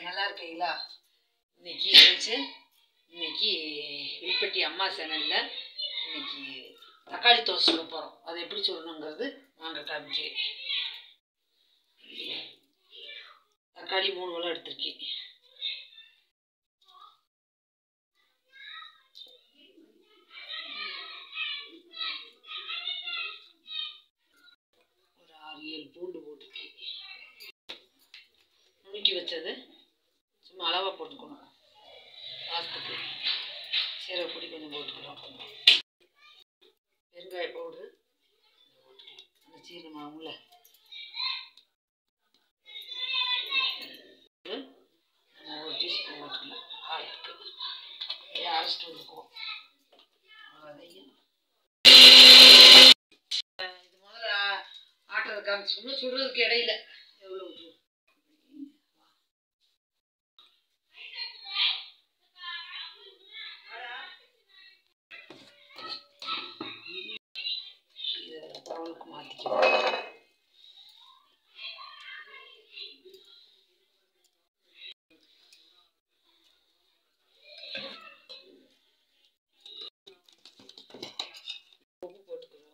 நல்லா இருக்கீங்களா? இன்னைக்கு இன்னைக்கு வில்பட்டி அம்மா சேனலில் இன்னைக்கு தக்காளி தோசை சுட போகிறோம். அதை எப்படி சொல்லணுங்கிறது நாங்கள் காமிக்கிறேன். தக்காளி 3 கிலோ எடுத்திருக்கேன். ஒரு 6-7 பூண்டு போட்டிருக்கேன். நுணுக்கி வச்சது சும்மா அளவாக போட்டுக்கணும். வாசத்துக்கு சீரக பொடி கொஞ்சம் போட்டுக்கிறோம். பெருங்காய பவுடரு போட்டுக்கலாம். அந்த சீரகமாகும்ல நம்ம 1 டீஸ்பூன் போட்டுக்கலாம். காரத்துக்கு அரைச்சிட்டு வந்துக்குவோம். அதையும் இது முதல்ல ஆட்டுறதை காமிச்சிக்கணும். சுடுறதுக்கு இடையில எவ்வளோ தவளுக்கு மாற்றிக்கலாம். உப்பு போட்டுக்கிறோம்.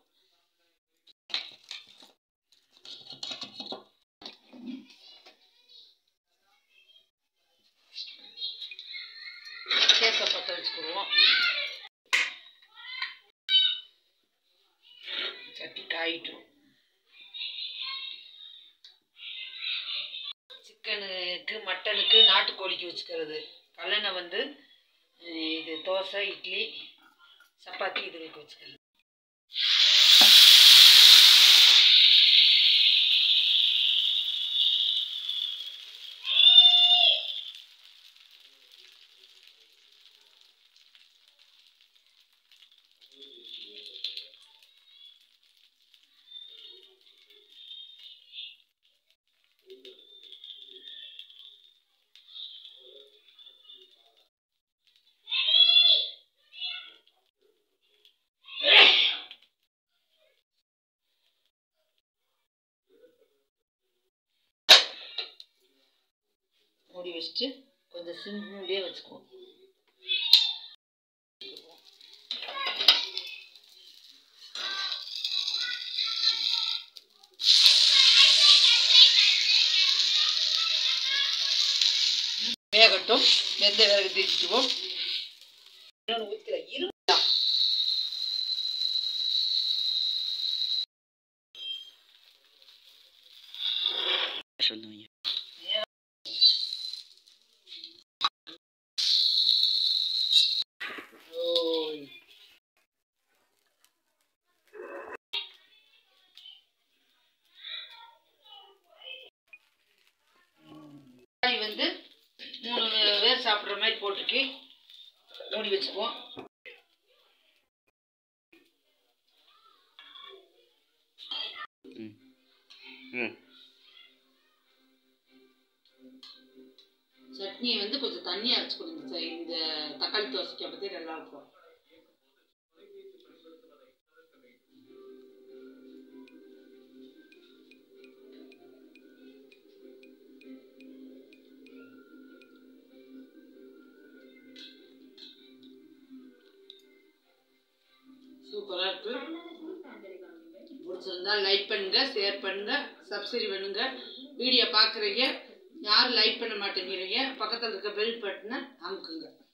கேஸை பற்ற வச்சுக்கிடுவோம். சட்டி காயிட்டும். சிக்கனுக்கு மட்டனுக்கு நாட்டுக்கோழிக்கு வச்சுக்கிறது. கல்லெண்ணெய் வந்து இது தோசை இட்லி சப்பாத்தி இதுகளுக்கு வச்சுக்கிறது. மூடி வச்சுட்டு கொஞ்சம் சிம்லேயே வச்சுக்குவோம். வேகட்டும். வெந்த விறகு தீச்சிக்குவோம். இன்னொன்று ஊற்றில இருந்தா சொல்லுங்க. வந்து 3 பேர் சாப்பிட்ற மாதிரி போட்டுருக்கு. மூடி வச்சுக்குவோம். சட்னியை வந்து கொஞ்சம் தண்ணியாக அரைச்சிக்கணும். இந்த தக்காளி தோசைக்கு அப்போ நல்லா இருக்கும். சூப்பராக இருக்கு. பிடிச்சிருந்தா லைக் பண்ணுங்க, ஷேர் பண்ணுங்க, சப்ஸ்கிரைப் பண்ணுங்க. வீடியோ பார்க்குறீங்க யாரும் லைக் பண்ண மாட்டேங்கிறீங்க. பக்கத்தில் இருக்க பெல் பட்டனை அமுக்குங்க.